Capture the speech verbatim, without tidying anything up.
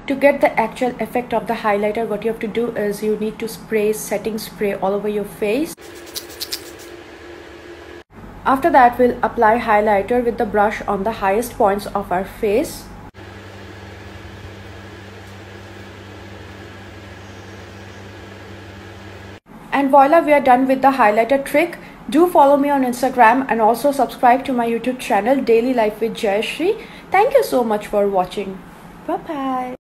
To get the actual effect of the highlighter, what you have to do is you need to spray setting spray all over your face. After that, we'll apply highlighter with the brush on the highest points of our face. And voila, we are done with the highlighter trick. Do follow me on Instagram and also subscribe to my YouTube channel Daily Life with Jayashree. Thank you so much for watching. Bye bye.